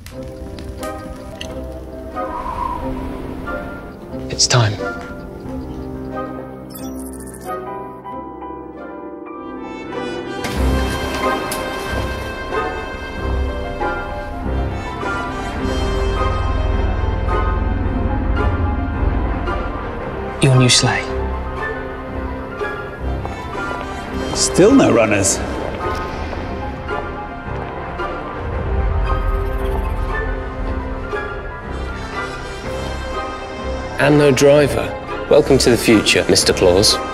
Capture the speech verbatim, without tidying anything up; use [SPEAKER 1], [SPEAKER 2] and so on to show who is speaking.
[SPEAKER 1] It's time. Your new sleigh.
[SPEAKER 2] Still no runners.
[SPEAKER 1] And no driver. Welcome to the future, Mister Claus.